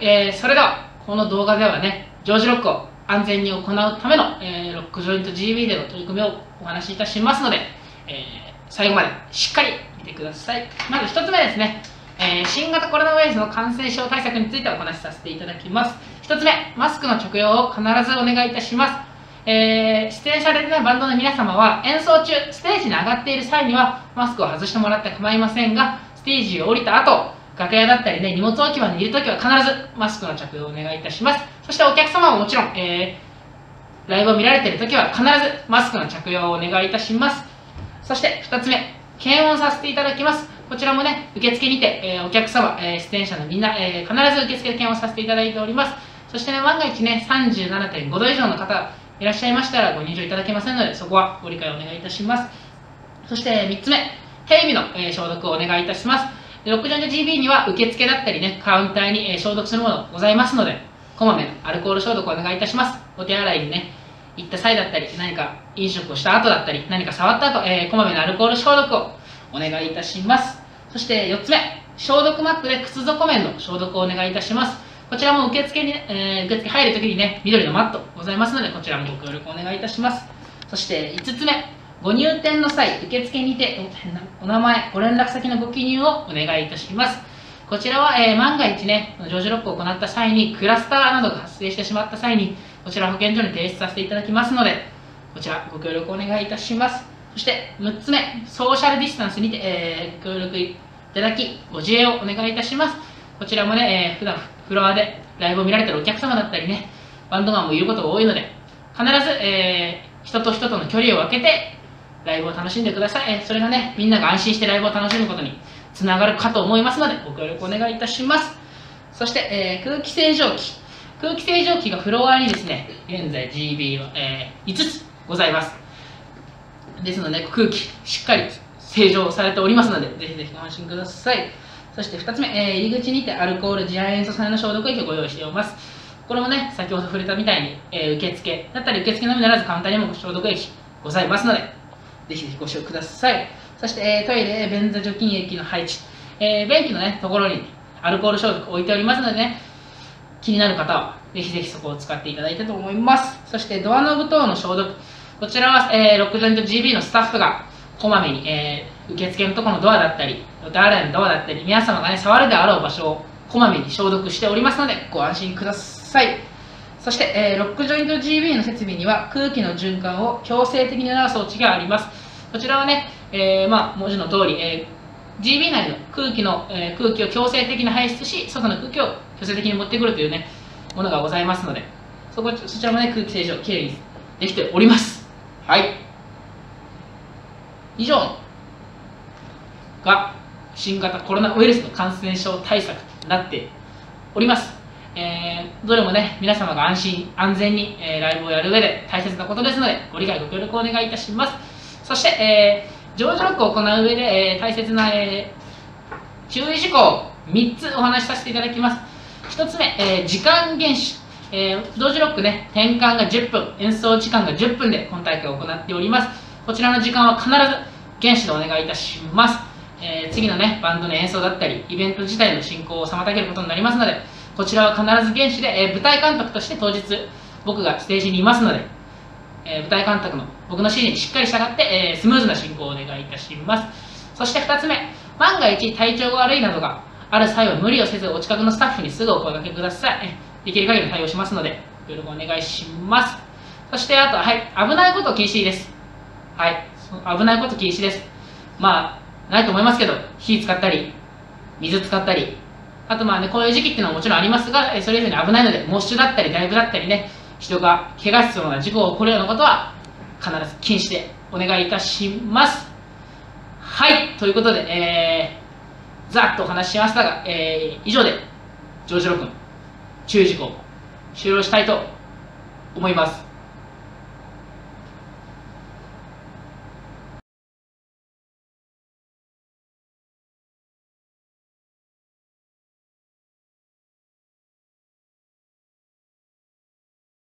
それでは、この動画ではね、常時ロックを安全に行うための、ロックジョイント GB での取り組みをお話しいたしますので、最後までしっかり見てください。まず1つ目ですね、新型コロナウイルスの感染症対策についてお話しさせていただきます。1つ目、マスクの着用を必ずお願いいたします。出演されてないバンドの皆様は演奏中、ステージに上がっている際にはマスクを外してもらって構いませんが、ステージを降りた後、楽屋だったりね、荷物置き場にいるときは必ずマスクの着用をお願いいたします。そしてお客様はもちろん、ライブを見られているときは必ずマスクの着用をお願いいたします。そして2つ目、検温させていただきます。こちらもね、受付にて、お客様、出演者のみんな、必ず受付で検温させていただいております。そしてね、万が一ね、37.5 度以上の方いらっしゃいましたらご入場いただけませんので、そこはご理解をお願いいたします。そして3つ目、手指の、消毒をお願いいたします。64GB には受付だったりね、カウンターに、消毒するものございますので、こまめなアルコール消毒をお願いいたします。お手洗いにね、行った際だったり、何か飲食をした後だったり、何か触った後、こまめなアルコール消毒をお願いいたします。そして4つ目、消毒マップで靴底面の消毒をお願いいたします。こちらも受付に、受付入るときにね、緑のマットございますので、こちらもご協力お願いいたします。そして5つ目、ご入店の際、受付にてお名前、ご連絡先のご記入をお願いいたします。こちらは、万が一ね、常時ロックを行った際に、クラスターなどが発生してしまった際に、こちら保健所に提出させていただきますので、こちらご協力お願いいたします。そして6つ目、ソーシャルディスタンスにて、ご協力いただき、ご自衛をお願いいたします。こちらもね、普段フロアでライブを見られているお客様だったりね、バンドマンもいることが多いので、必ず、人と人との距離を空けて、ライブを楽しんでください。それがね、みんなが安心してライブを楽しむことにつながるかと思いますので、ご協力お願いいたします。そして、空気清浄機。空気清浄機がフロアにですね、現在 GB は、5つございます。ですので、空気しっかり清浄されておりますので、ぜひぜひご安心ください。そして2つ目、入り口にてアルコール次亜塩素酸の消毒液をご用意しております。これもね、先ほど触れたみたいに、受付だったり受付のみならずカウンターにも消毒液ございますので、ぜひぜひご使用ください。そして、トイレ、便座除菌液の配置、便器の、ね、ところにアルコール消毒を置いておりますのでね、気になる方はぜひぜひそこを使っていただいたと思います。そしてドアノブ等の消毒、こちらは、ロックジョイント GB のスタッフがこまめに、受付のところのドアだったり、お手洗いのドアだったり、皆様が、ね、触るであろう場所をこまめに消毒しておりますので、ご安心ください。そして、ロックジョイント GB の設備には空気の循環を強制的に促す装置があります。こちらはね、文字の通り、GB 内の空気を強制的に排出し、外の空気を強制的に持ってくるというね、ものがございますので、そちらもね、空気清浄、きれいにできております。はい。以上が新型コロナウイルスの感染症対策となっております。どれもね、皆様が安心安全に、ライブをやる上で大切なことですので、ご理解ご協力をお願いいたします。そして、常時ロックを行う上で、大切な、注意事項を3つお話しさせていただきます。1つ目、時間厳守。常時ロックね、転換が10分、演奏時間が10分で今大会を行っております。こちらの時間は必ず厳守でお願いいたします。次のね、バンドの演奏だったり、イベント自体の進行を妨げることになりますので、こちらは必ず厳守で、舞台監督として当日、僕がステージにいますので、舞台監督の僕の指示にしっかり従って、スムーズな進行をお願いいたします。そして2つ目、万が一体調が悪いなどがある際は無理をせずお近くのスタッフにすぐお声掛けください。できる限り対応しますので、よろしくお願いします。そしてあと、はい、危ないこと禁止です。はい、危ないこと禁止です。まあ、ないと思いますけど、火使ったり、水使ったり、あとまあね、こういう時期っていうのはもちろんありますが、それ以上に危ないので、モッシュだったり、ライブだったりね、人が怪我しそうな事故が起こるようなことは、必ず禁止でお願いいたします。はい、ということで、ざっとお話ししましたが、以上で、常時ロックの注意事項、終了したいと思います。